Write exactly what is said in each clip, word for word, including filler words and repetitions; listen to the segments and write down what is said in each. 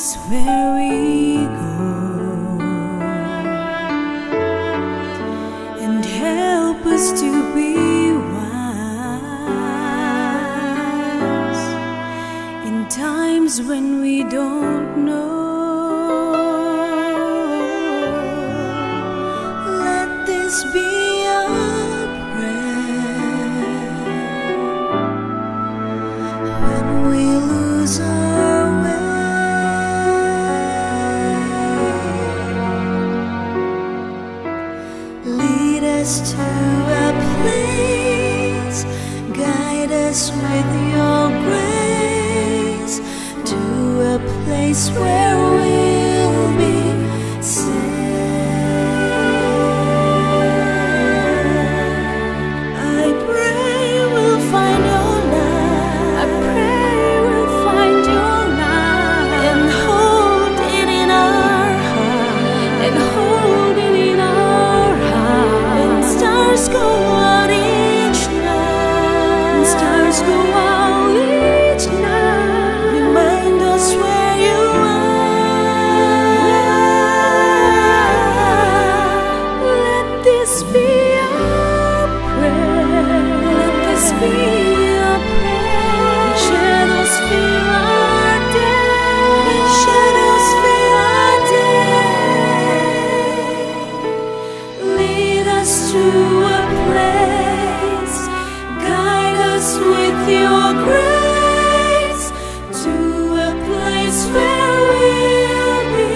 place where we go, and help us to be wise in times when we don't know. Let this be our prayer when we lose our way. Lead us to a place, guide us with your grace, to a place where we'll be safe. I pray we'll find your love. I pray we'll find your love, and hold it in our heart, and hold it in our heart. And stars go out each night, and stars go out each night. Remind us where you are. Let this be our prayer. Let this be our prayer. Shadows fill our day. Shadows fill our day. Lead us to a place, guide us with your grace, to a place where we'll be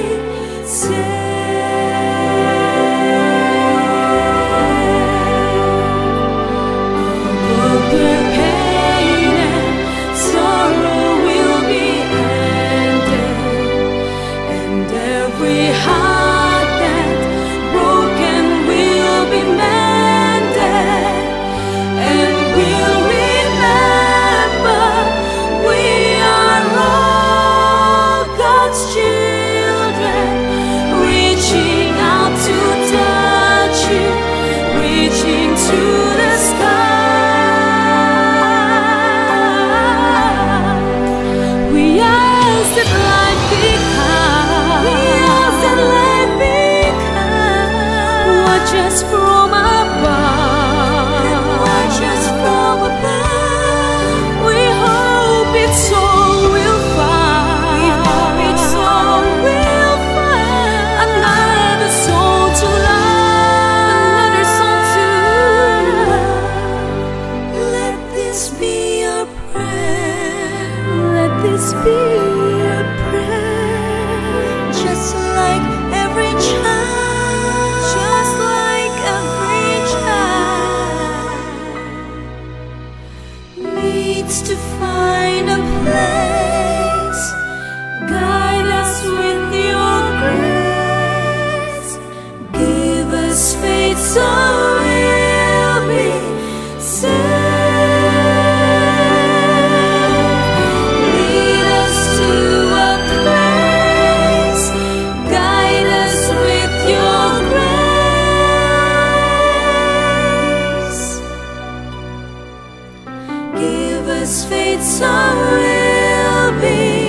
safe. Where pain and sorrow will be ended, and every heart that's broken will be mended, and we'll remember we are all God's children, reaching out to touch you, reaching to the sky. We ask that life be kind. We ask that life be kind. Watch us from above. And watch us from above. We hope it's all we'll find. We hope it's all we'll find. Another soul to love. Another soul to love. Let this be our prayer. Let this be our prayer. Just like every child. Just like every child needs to find a place. Guide us with your grace. Give us faith so we'll be safe. Lead us to a place, guide us with your grace. Give us faith so we'll be